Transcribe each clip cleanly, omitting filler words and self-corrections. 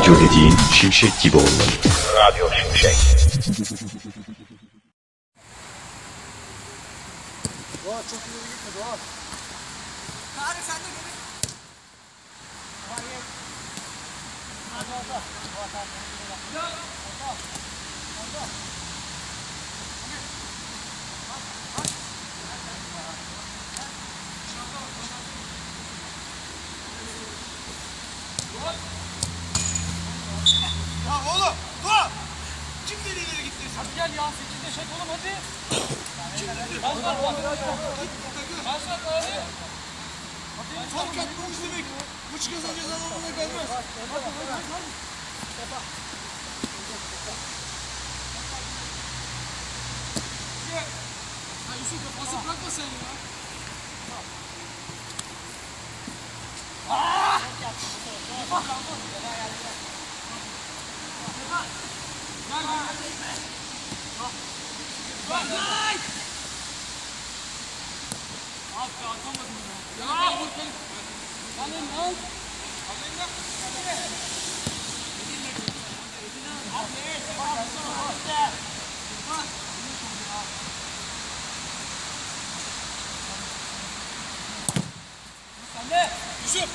Radyo dediğin şimşek gibi olmalı. Radyo Şimşek. Doğa çok ileri gitme Doğa. Tarık sen de geri. Hayır. Hadi orada. Doğa tamam. Orada. Orada. Ya oğlum, Doğa! Kim geri ileri gitti? Hadi gel ya, 8'de çek oğlum hadi. Kaç var bak. Kaç var abi? Fark atmamız demek. Maç kazanacağız anlamına gelmez. Ya Yusuf da pası bırakma sen ya. Abi atamadım ya. Ya vur beni. Alın lan. Yusuf.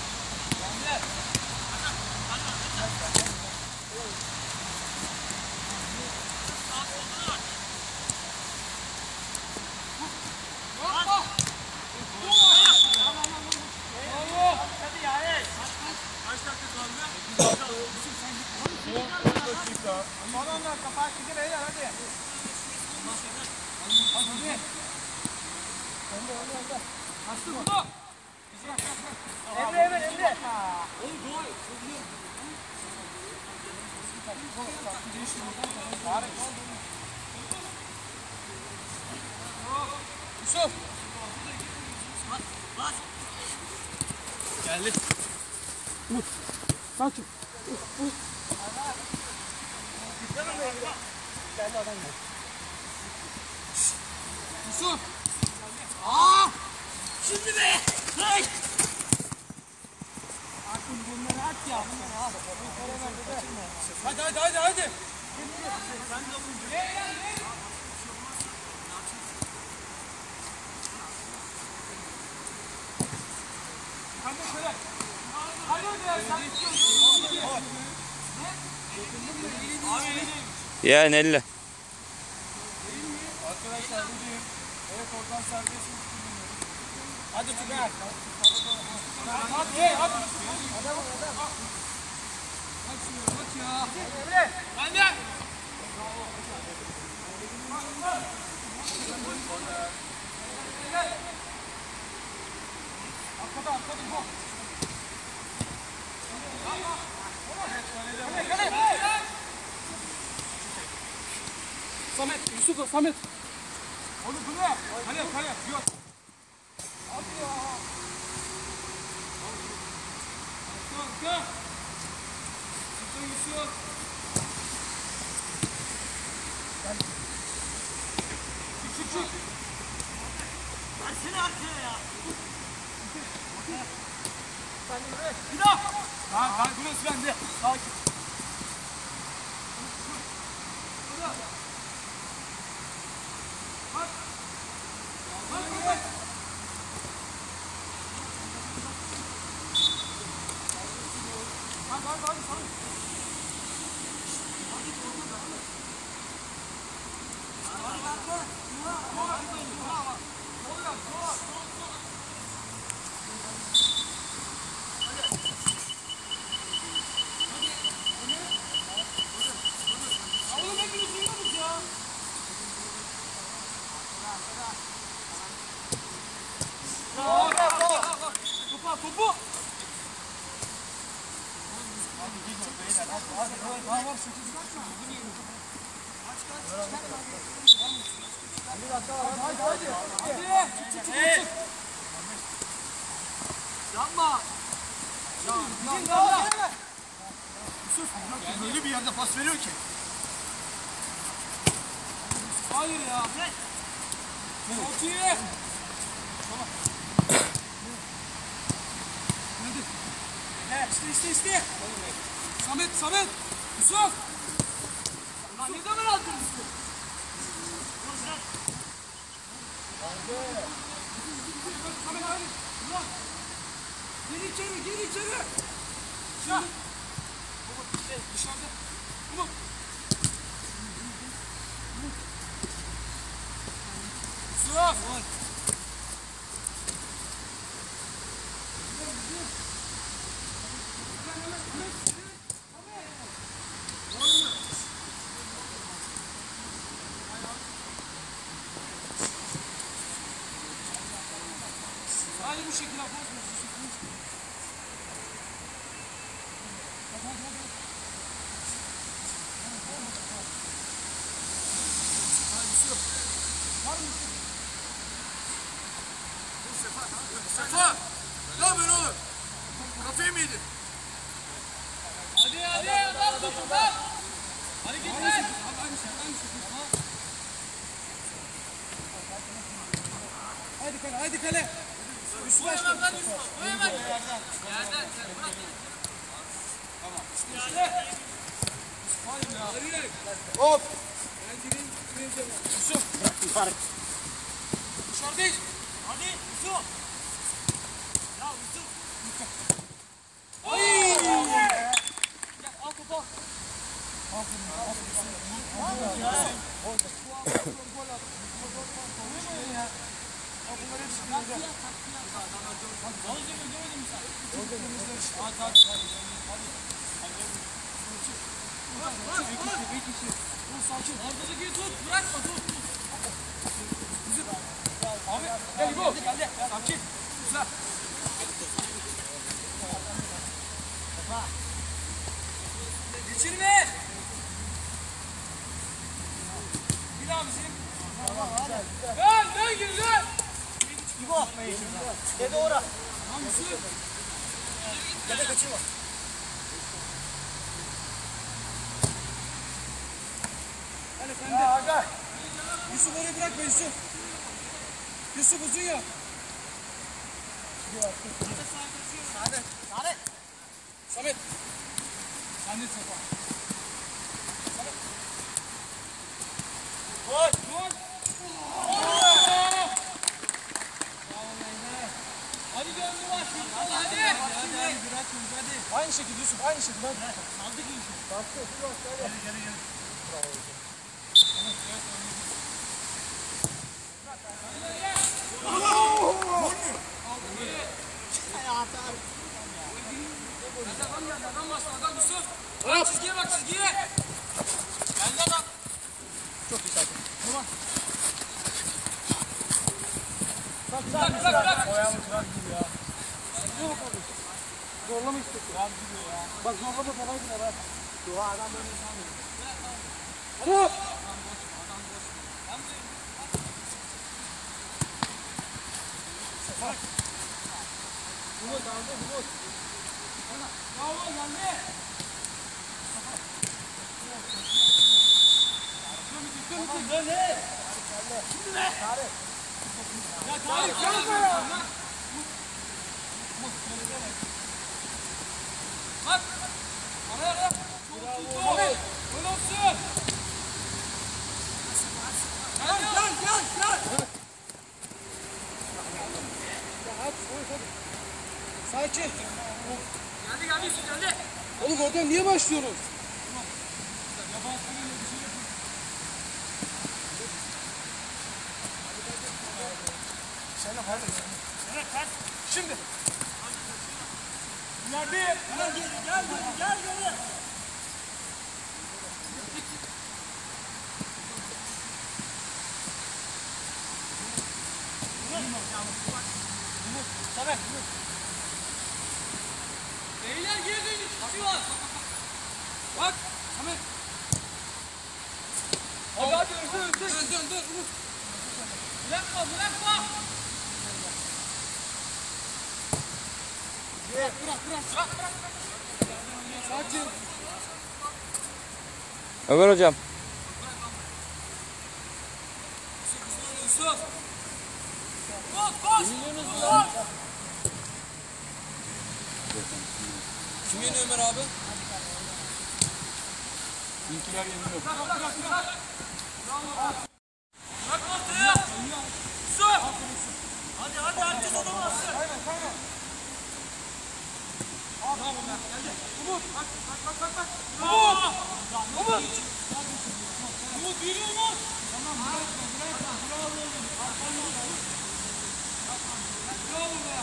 Balonlar kapağı çıkın beyler hadi. Hadi. Önde. Aslı bunu. Emre. Oğlum doğru. Yusuf. Geldi. Kaç. Geldi adam geldi. Yusuf. Aa! Şimdi be. Hey! Artık bunları at ya. Bunları at. Hadi. Yani 50. Arkadaşlar buradayım. Evet oradan serbest mi kullanıyorum? Hadi Tugay. Hadi. Adam. Bak ya. Emre. Ben de. Arkada bu. Samet, Yusuf da Samet. Oğlum bu ne? Kale. Yok. Hadi ya. Gel. Yusuf. Çık. Versene arkaya ya. Sen Emre. Bir daha. Ha, burası bende. Sakin. Oğlum hepimiz duymadık ya. Topu. Hadi. Yapma. Yusuf böyle bir yerde pas veriyor ki. Hayır ya. Çok iyi. İste. Samet. Yusuf. Lan ne zaman aldın Yusuf? Samet hadi. Ulan. Gir içeri. Ya. Dışarıda. Umut. Yusuf. Hadi bu şekilde bozma. Sefa! Ne yapıyorsun oğlum? Kafayı mı yedin? Hadi adam tutun lan! Hadi git lan! Haydi kale! Yusuf başla! Bu hemen! Yerden! Bırak! Tamam. İşte! Hayır ya! Hop! Ben gireyim, Yusuf! Dışarıdayız! Hadi Yusuf! Ya Yusuf! Oy! Gel al topu! Ortadaki tut, bırakma tut. Abi gel İbo. Geldi. Sakin. Güzel. Geçirme. Bir daha bizim. Dön gir dön. İbo. Dede ora. Tamam Yusuf. Dede kaçırma. Hadi efendi. Yusuf orayı bırakma Yusuf. Yusuf uzun yap. Samet. Sen de Sefa. Samet. Gol. Hadi döndü baş. Hadi. Hadi. Aynı şekilde Yusuf. Aynı şekilde. Saldık Yusuf. Bastı. Geri. Adam başla adam Yusuf. Bak çizgiye bak çizgiye. Geldi adam. Çok iyi sakin. Tamam. Bırak. Ayağımı kırar gibi ya. Zorlama istiyorsun. Kırar gibi ya. Bak zorlama falan gider ha. Doğa adam böyle sanmıyor. Hadi. Bak. Umut aldı Umut. Bravo geldi. Dön ne? Şimdi ne? Tarık. Ya Tarık gelme ya. Bak. Araya. Bravo. Böyle olsun. Gel. Hadi. Sakin. Geldi. Oğlum oradan niye başlıyorsunuz? Selam hadi. Evet sen. Şimdi. İleride. Gel. Samet. Beyler geri dönün. Çıkıyor. Bak. Samet. Hadi dön. Umut. Bırakma. Bırak. Sakin. Ömer hocam. Yusuf. Koş. Kim yeniyor Ömer abi? Bizimkiler yeniliyor. Bak ortaya. Su. Hadi herkes adamı alsın. Aynen. Umut. Bak. Umut geliyor Umut. Tamam bırakma. Bravo oğlum. Bravo be.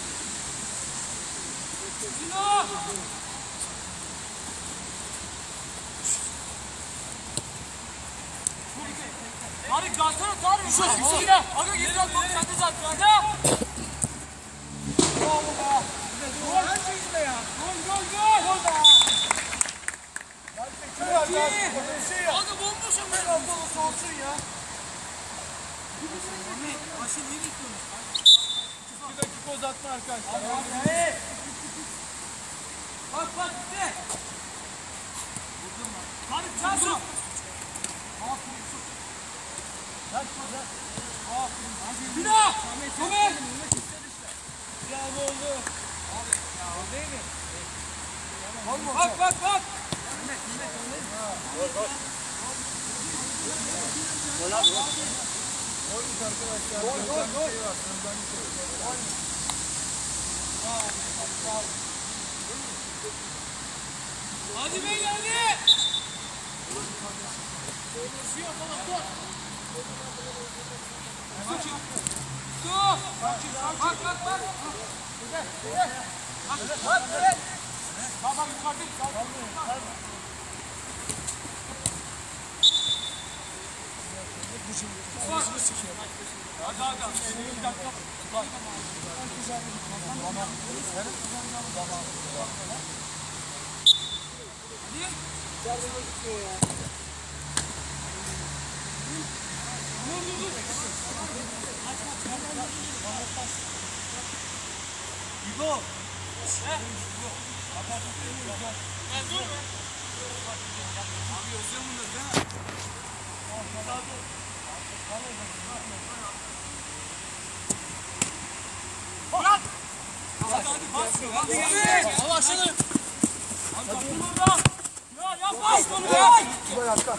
Zino. Tarık gazsana Tarık. Şu Zino. Aga geri dön bak sen de zaten. Hadi. Bravo be. Gol. Her şey izle ya. Gol. Aga bomboşum ben. Abdalası olsun ya. Başı niye bekliyorsun? 2 dakika uzatma arkadaşlar. Bak gitti. Tarık çabuk. Bina! Somer! Bravo oldu. Ya o değil mi? Bak! Oymuş arkadaşlar. Gol. Hadi beyler hadi! Koşuyor falan dur! Dur! Bak! Tamam yukarıdayım. Hadi. 2 dakika. İbo! Gel dur be! Abi özlüyorum bunları değil mi? Bırak! Hadi gel! Al aşağıda! Hadi burada! Ya yapma işte onu be! Gol arka.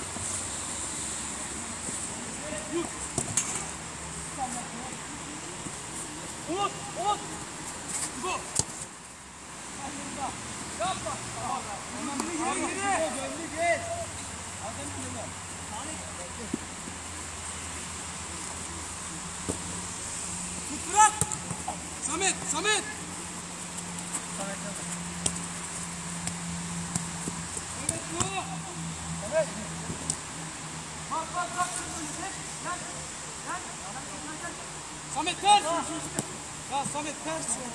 Umut! İbo! Yapma! Döndü geç. Tut bırak! Samet! Samet bu! Evet. Bak! Samet ters! Ya Samet ters ya!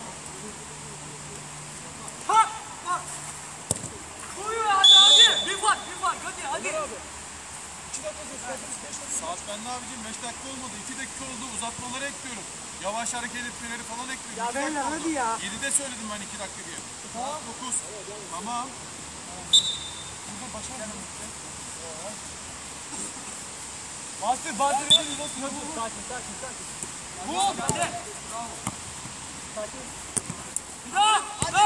Bak! Buyur hadi! Bir fark hadi! 2 dakika gösterdik. Saat bende abicim 5 dakika olmadı. 2 dakika oldu. Uzatmaları ekliyorum. Yavaş hareket etmeleri falan ekliyorum. Ya beyler hadi ya. 7'de söyledim ben 2 dakika diye. Tamam. 9. Tamam. Burada başa Bastır. Sakin. Bu! Hadi! Bir daha!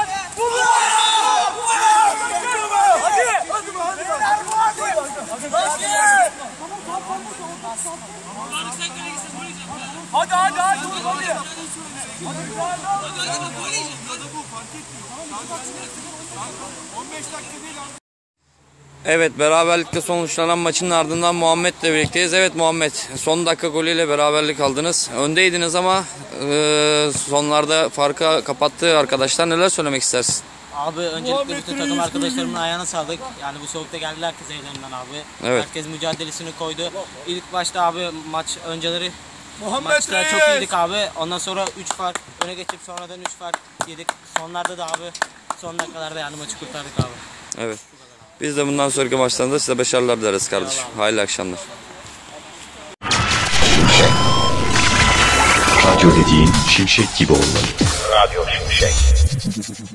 Hadi! Evet, beraberlikle sonuçlanan maçın ardından Muhammed'le birlikteyiz. Evet Muhammed, son dakika golüyle beraberlik aldınız. Öndeydiniz ama sonlarda farkı kapattı arkadaşlar. Neler söylemek istersin? Abi öncelikle bütün takım arkadaşlarımın ayağına sağlık. Yani bu soğukta geldiler herkes evlerinden abi. Evet. Herkes mücadelesini koydu. İlk başta abi maç önceleri Muhammed maçta Reis! çok iyiydik abi. Ondan sonra 3 fark öne geçip sonradan 3 fark yedik. Sonlarda da abi son dakikalarda yani maçı kurtardık abi. Evet. Biz de bundan sonraki maçlarında size başarılar dileriz kardeşim. Hayırlı akşamlar. Radyo dediğin şimşek gibi olmalı. Radyo Şimşek.